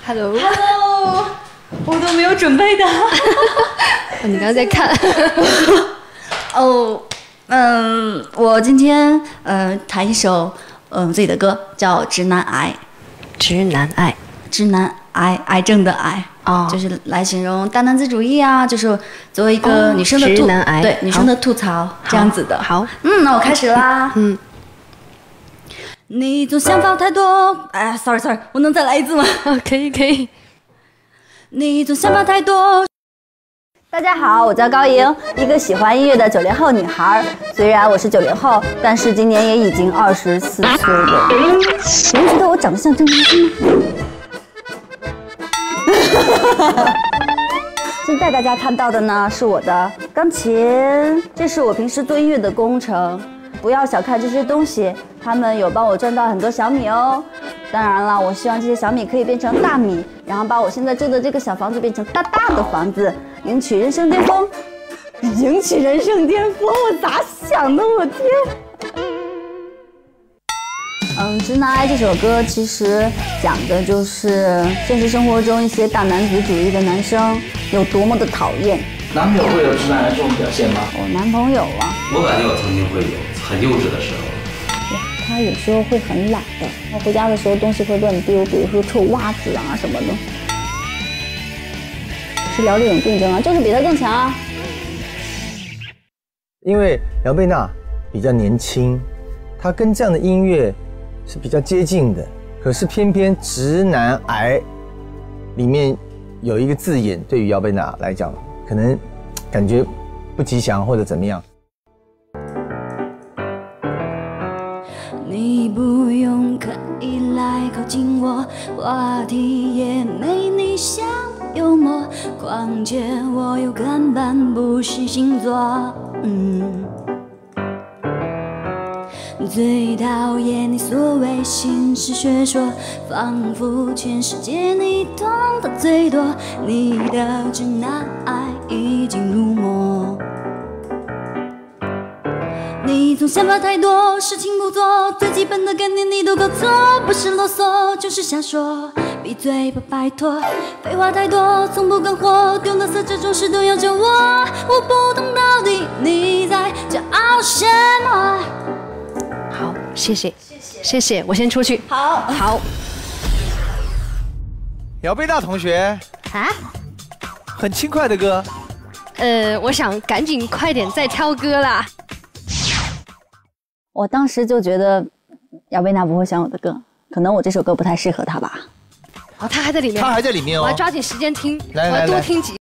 Hello，我都没有准备的。 你刚刚在看？ 我今天弹一首自己的歌，叫《直男癌》。 直男癌， 直男癌，癌症的癌。就是来形容大男子主义啊，就是作为一个女生的直男癌， 对女生的吐槽这样子的。 好， 那我开始啦。你总想法太多，哎 ，sorry， 我能再来一次吗？ 可以。 你总想法太多。大家好，我叫高莹，一个喜欢音乐的90后女孩。虽然我是90后，但是今年也已经24岁了。你们觉得我长得像郑中基吗？现在大家看到的呢，是我的钢琴，这是我平时做音乐的工程。不要小看这些东西，他们有帮我赚到很多小米哦。当然了，我希望这些小米可以变成大米，然后把我现在住的这个小房子变成大大的房子，迎娶人生巅峰。迎娶人生巅峰，我咋想的？我天！直男癌这首歌其实讲的就是现实生活中一些大男子主义的男生有多么的讨厌。 男朋友会有直男癌这种表现吗？ 我男朋友啊， 我感觉我曾经会有很幼稚的时候。 他有时候会很懒的，他回家的时候东西会乱丢，比如说臭袜子啊什么的。是聊这种竞争啊，就是比他更强啊。 因为姚贝娜比较年轻，她跟这样的音乐是比较接近的，可是偏偏直男癌里面有一个字眼，对于姚贝娜来讲，可能感觉不吉祥或者怎么样。 你不用刻意来靠近我，话题也没你想幽默，况且我又根本不是星座。最讨厌你所谓心事学说，仿佛全世界你懂得最多，你的直男癌已经入魔。你总想法太多，事情不做，最基本的概念你都搞错，不是啰嗦就是瞎说，闭嘴吧拜托，废话太多从不干货，丢垃圾这种事都要教我，我不懂到底你在骄傲什么。 好，谢谢，我先出去。好。 姚贝娜同学啊， 很轻快的歌。 我想赶紧快点再挑歌啦。 我当时就觉得姚贝娜不会选我的歌，可能我这首歌不太适合她吧。 他还在里面。 他还在里面哦。 我要抓紧时间听， 来我要多听几。